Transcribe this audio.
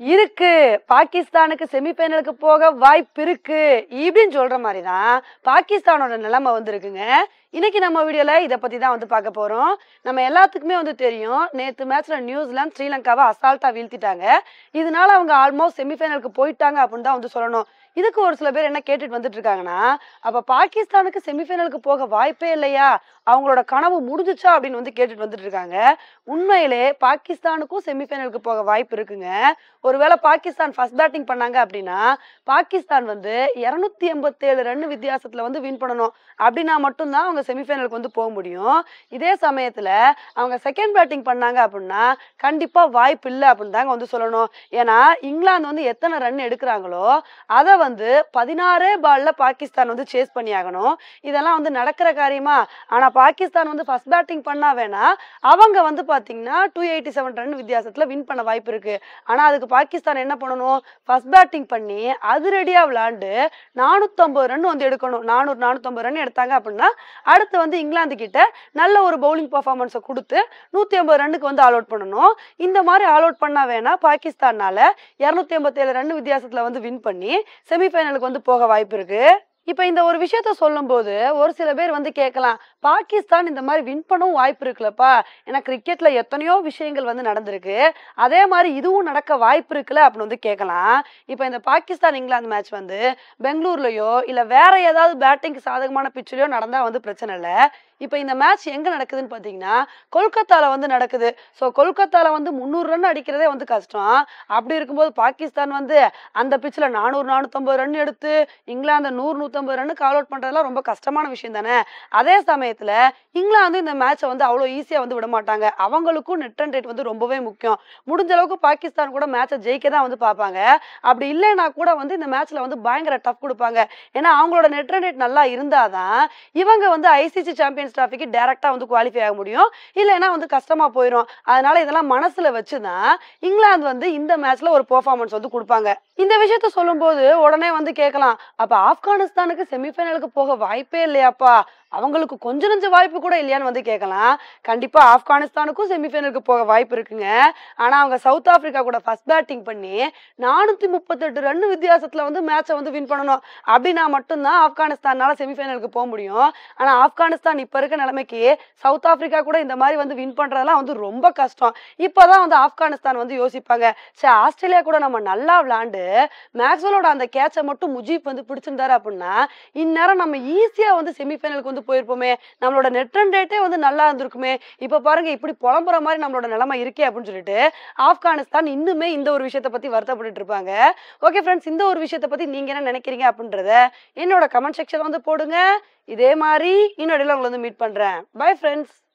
இருக்கு. பாகிஸ்தானுக்கு செமிஃபைனலுக்கு போக வாய்ப்பு இருக்கு. இப்படின்னு சொல்ற மாதிரி தான் பாகிஸ்தானோட நிலைமை இருக்குங்க. இன்னைக்கு நம்ம வீடியோல இதை பத்தி தான் பார்க்க போறோம். நம்ம எல்லாத்துக்குமே தெரியும், நேத்து மேட்ச்ல நியூசிலாந்து ஸ்ரீலங்காவை அசால்ட்டா வீழ்த்திட்டாங்க. இதனால அவங்க ஆல்மோஸ்ட் செமிஃபைனலுக்கு போயிட்டாங்க அப்படின்னு தான் சொல்லணும். இதுக்கு ஒரு சில பேர் என்ன கேட்டுட்டு வந்துட்டு இருக்காங்கன்னா, அப்ப பாகிஸ்தானுக்கு செமிஃபைனலுக்கு போக வாய்ப்பே இல்லையா, அவங்களோட கனவு முடிஞ்சுச்சா அப்படின்னு கேட்டுட்டு வந்துட்டு இருக்காங்க. உண்மையிலே பாகிஸ்தானுக்கும் செமிஃபைனலுக்கு போக வாய்ப்பு இருக்குங்க. ஒருவேளை பாகிஸ்தான் ஃபர்ஸ்ட் பேட்டிங் பண்ணாங்க அப்படின்னா பாகிஸ்தான் 287 ரன் வித்தியாசத்துல வின் பண்ணணும். அப்படின்னா மட்டும்தான் அவங்க செமிஃபைனலுக்கு போக முடியும். இதே சமயத்துல அவங்க செகண்ட் பேட்டிங் பண்ணாங்க அப்படின்னா கண்டிப்பா வாய்ப்பு இல்லை அப்படின்னு தாங்க சொல்லணும். ஏன்னா இங்கிலாந்து எத்தனை ரன் எடுக்கிறாங்களோ அதை 16 பால்ல பாகிஸ்தான் சேஸ் பண்ணி ஆகணும். இதெல்லாம் நடக்கிற காரியமா? ஆனா பாகிஸ்தான் ஃபர்ஸ்ட் பேட்டிங் பண்ணா வேணா அவங்க பாத்தீங்கன்னா 287 ரன் வித்தியாசத்துல வின் பண்ண வாய்ப்பு இருக்கு. ஆனா அதுக்கு பாகிஸ்தான் என்ன பண்ணணும்? ஃபர்ஸ்ட் பேட்டிங் பண்ணி அதிரடியா விளையாண்டு 450 ரன் எடுக்கணும். 450 ரன் எடுத்தாங்க அப்படின்னா அடுத்து இங்கிலாந்து கிட்ட நல்ல ஒரு பவுலிங் பெர்ஃபார்மன்ஸை கொடுத்து 150 ரன்னுக்கு ஆல் அவுட் பண்ணணும். இந்த மாதிரி ஆல் அவுட் பண்ணா வேணா பாகிஸ்தானால 287 ரன் வித்தியாசத்துல வின் பண்ணி செமிஃபைனலுக்கு போக வாய்ப்பு இருக்கு. இப்ப இந்த ஒரு விஷயத்த சொல்லும் போது ஒரு சில பேர் கேட்கலாம், பாகிஸ்தான் இந்த மாதிரி வின் பண்ணவும் வாய்ப்பு இருக்குல்லப்பா, ஏன்னா கிரிக்கெட்ல எத்தனையோ விஷயங்கள் நடந்திருக்கு, அதே மாதிரி இதுவும் நடக்க வாய்ப்பு இருக்குல்ல அப்படின்னு கேட்கலாம். இப்ப இந்த பாகிஸ்தான் இங்கிலாந்து மேட்ச் பெங்களூர்லயோ இல்ல வேற ஏதாவது பேட்டிங் சாதகமான பிச்சிலயோ நடந்தா பிரச்சனை இல்லை. இப்ப இந்த மேட்ச் எங்க நடக்குதுன்னு பாத்தீங்கன்னா கொல்கத்தால நடக்குது. ஸோ கொல்கத்தால 300 ரன் அடிக்கிறதே கஷ்டம். அப்படி இருக்கும்போது பாகிஸ்தான் அந்த பிச்சில் 400-450 ரன் எடுத்து இங்கிலாந்து 100-150 ரன்னுக்கு ஆல் அவுட் பண்றதுலாம் ரொம்ப கஷ்டமான விஷயம் தானே. அதே சமயத்துல இங்கிலாந்து இந்த மேட்சை அவ்வளோ ஈஸியா விட மாட்டாங்க. அவங்களுக்கும் நெட் ரன் ரேட் ரொம்பவே முக்கியம். முடிஞ்ச அளவுக்கு பாகிஸ்தான் கூட மேட்சை ஜெயிக்க தான் பார்ப்பாங்க. அப்படி இல்லைன்னா கூட இந்த மேட்ச்ல பயங்கர டஃப் கொடுப்பாங்க. ஏன்னா அவங்களோட நெட் ரன் ரேட் நல்லா இருந்தாதான் இவங்க ஐசிசி சாம்பியன்ஸ் டிராஃபிக்கு டைரக்டா குவாலிஃபை ஆக முடியும். இல்லைன்னா கஷ்டமா போயிடும். அதனால இதெல்லாம் மனசுல வச்சுதான் இங்கிலாந்து இந்த மேட்ச்ல ஒரு பெர்ஃபார்மன்ஸ் கொடுப்பாங்க. இந்த விஷயத்த சொல்லும் போது உடனே கேட்கலாம், அப்ப ஆப்கானிஸ்தானுக்கு செமிஃபைனலுக்கு போக வாய்ப்பே இல்லையாப்பா, அவங்களுக்கு கொஞ்சம் நஞ்ச வாய்ப்பு கூட இல்லையான்னு கேட்கலாம். கண்டிப்பா ஆப்கானிஸ்தானுக்கும் செமிஃபைனலுக்கு போக வாய்ப்பு இருக்குங்க. ஆனா அவங்க சவுத் ஆப்பிரிக்கா கூட ஃபர்ஸ்ட் பேட்டிங் பண்ணி 438 ரன் வித்தியாசத்துல மேட்சை வின் பண்ணணும். அப்படின்னா மட்டும்தான் ஆப்கானிஸ்தானால செமிஃபைனலுக்கு போக முடியும். ஆனா ஆப்கானிஸ்தான் இப்ப இருக்க நிலைமைக்கு சவுத் ஆப்பிரிக்கா கூட இந்த மாதிரி வின் பண்றதெல்லாம் ரொம்ப கஷ்டம். இப்பதான் ஆப்கானிஸ்தான் யோசிப்பாங்க, சரி ஆஸ்திரேலியா கூட நம்ம நல்லா விளையாண்டு மேக்ஸ்வெலோட அந்த கேட்சை மட்டும் முஜீப் பிடிச்சிருந்தாரு அப்படின்னா இந்நேரம் நம்ம ஈஸியா செமிஃபைனலுக்கு போயிருப்போமே, நம்மளோட நெட் ரன் ரேட்டே நல்லா இருந்திருக்குமே. இப்ப பாருங்க இப்படி புலம்புற மாதிரி நம்மளோட நிலைமை இருக்கே அப்படின்னு சொல்லிட்டு ஆப்கானிஸ்தான் இன்னுமே இந்த ஒரு விஷயத்தை பத்தி வருத்தப்பட்டு இருப்பாங்க. ஓகே ஃப்ரெண்ட்ஸ், இந்த ஒரு விஷயத்தை பத்தி நீங்க என்ன நினைக்கிறீங்க அப்படின்றத என்னோட கமெண்ட் செக்ஷன்ல போடுங்க. இதே மாதிரி இன்னொரு உங்களை மீட் பண்றேன். Bye friends.